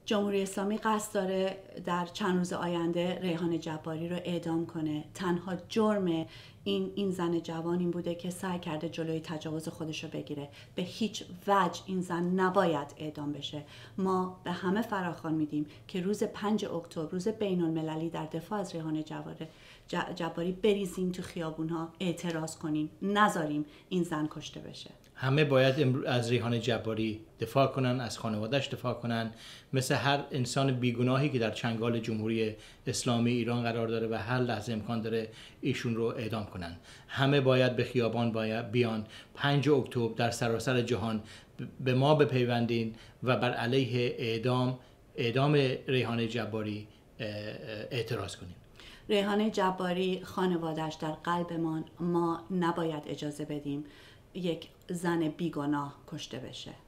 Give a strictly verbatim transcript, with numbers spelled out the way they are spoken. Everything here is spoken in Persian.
جمهوری اسلامی قصد داره در چند روز آینده ریحان جباری رو اعدام کنه. تنها جرم این این زن جوان این بوده که سعی کرده جلوی تجاوز خودش رو بگیره. به هیچ وجه این زن نباید اعدام بشه. ما به همه فراخوان میدیم که روز پنج اکتبر، روز بین المللی در دفاع از ریحان جباری، بریزیم تو خیابونها، اعتراض کنیم، نذاریم این زن کشته بشه. همه باید از ریحان جباری دفاع کنن، از خانواده‌اش دفاع کنن، مثل هر انسان بیگناهی که در چنگال جمهوری اسلامی ایران قرار داره و هر لحظه امکان داره ایشون رو اعدام کنن. همه باید به خیابان باید بیان. پنج اکتبر در سراسر جهان به ما بپیوندین و بر علیه اعدام اعدام ریحان جباری اعتراض کنین. ریحان جباری، خانواده‌اش در قلبمان، ما نباید اجازه بدیم یک زن بیگناه کشته بشه.